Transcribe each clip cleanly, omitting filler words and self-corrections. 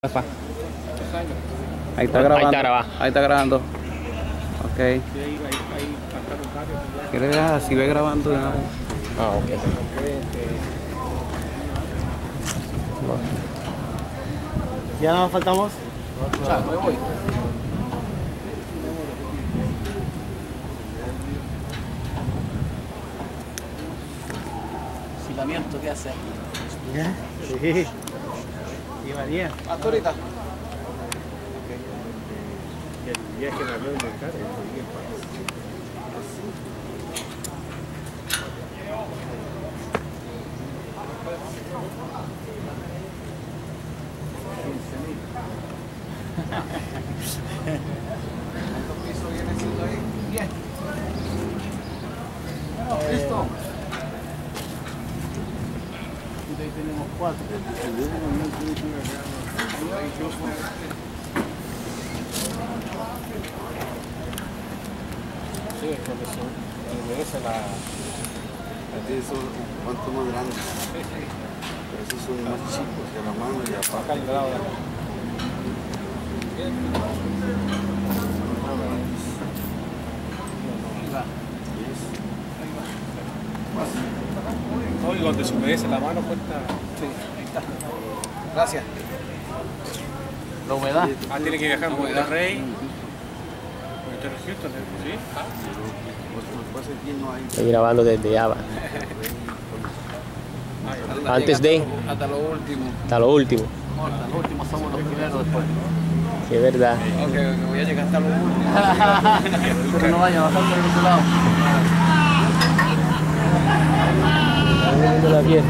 Ahí está grabando. Ahí está grabando. Ahí está grabando. Ok. ¿Quieres ver? Si ve grabando de nuevo. Ah, ok. Ya nada más faltamos. Ya, me voy. Silamiento, ¿qué hace? ¿Ya? Sí. Y María. Hasta ahorita. El viaje en avión de carga. ¿Cuántos pisos viene siendo ahí? 10. Listo. Y ahí tenemos 4. Sí, porque eso obedece la... Aquí son un cuanto más grandes, pero esos son más chicos de la mano y Acá aparte. el grado de acá. Oye, donde se humedece la mano cuesta. Sí, ahí está. Gracias. La humedad. Ah, tiene que viajar a Monterrey. Monterrey, Houston, ¿sí? Después aquí no hay. Estoy grabando desde Java. Antes de. Hasta lo último. Hasta lo último. Hasta lo último somos los primeros después. Sí, es verdad. Ok, me voy a llegar hasta lo último. Pero no vaya bajando del otro lado. Estamos viendo la fiesta.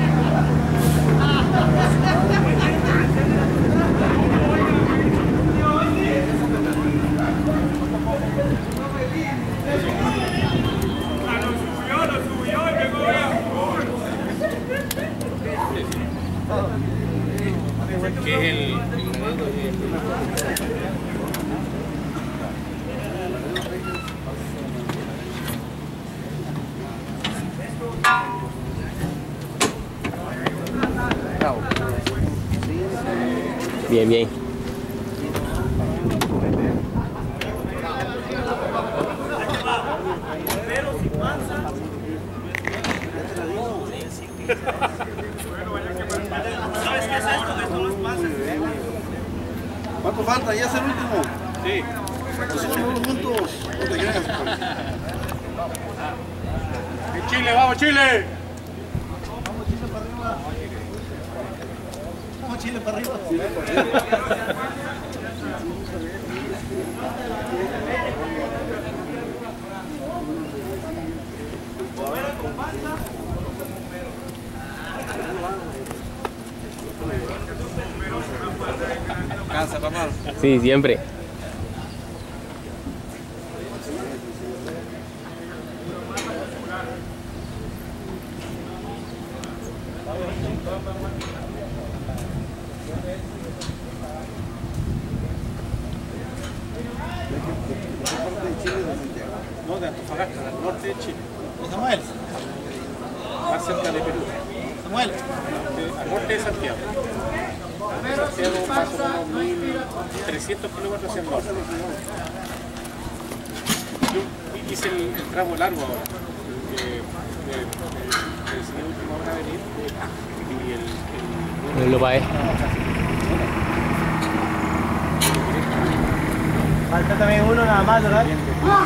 Que es el. Bravo. Bien, bien. ¿Cuánto falta? ¿Ya es el último? Sí. Entonces vamos juntos. No te creas. ¡En Chile, vamos, Chile! Vamos Chile para arriba. Cansa, papá. Sí, siempre. No, de Antofagasta, del norte de Chile. Samuel. Más cerca de Perú. Samuel. Al norte de Santiago. Santiago más o menos 1300 kilómetros hacia el norte. Yo hice el tramo largo ahora. Decidí a última hora venir. Y No lo pagué. Falta también uno nada más, ¿verdad? Yo.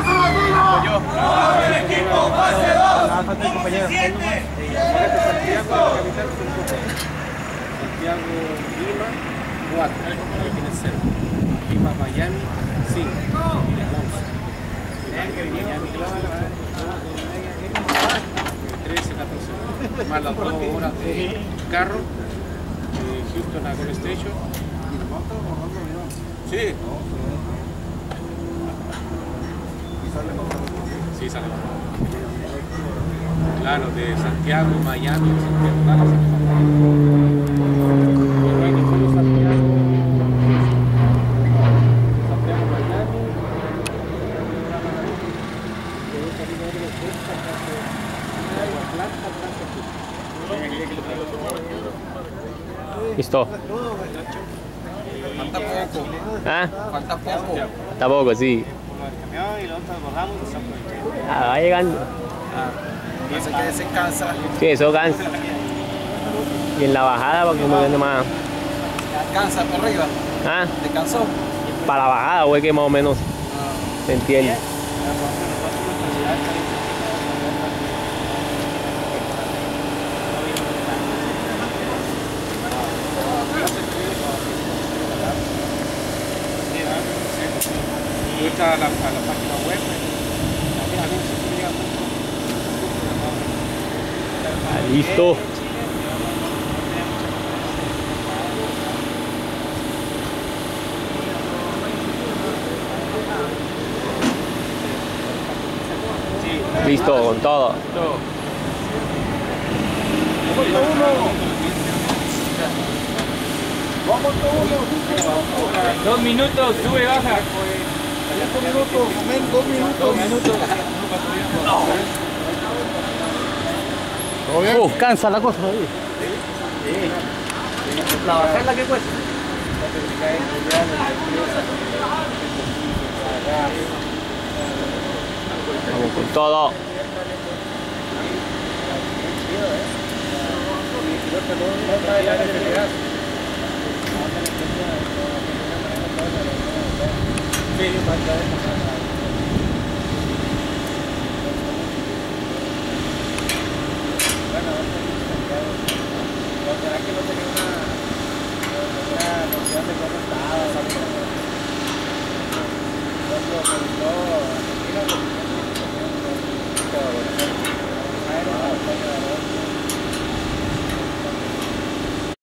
Nada, falta el compañero. Santiago, la capital, Santiago, Lima, 4, tiene 0. Lima, Miami, 5. 11. Miami, 13, 14. Más las 2 horas de carro. Houston a Gold Station. Sí. Sí, sale. Claro, de Santiago, Miami, Santiago, Dallas. Listo. Falta poco. ¿Ah? Falta poco. Tampoco, sí. Por el camión y lo otro borramos y se Ah, va llegando. Parece que se cansa. Sí, eso cansa. Y en la bajada, porque uno viene más. Cansa por arriba. ¿Ah? ¿Te cansó? Para la bajada, güey, que más o menos se entiende. Tú estás a la página web. A ver si llega Ah, listo. Listo, con todo. Dos minutos, sube, baja. 2 minutos. cansa la cosa ahí. La bajada es la que cuesta. Vamos con todo. Sí,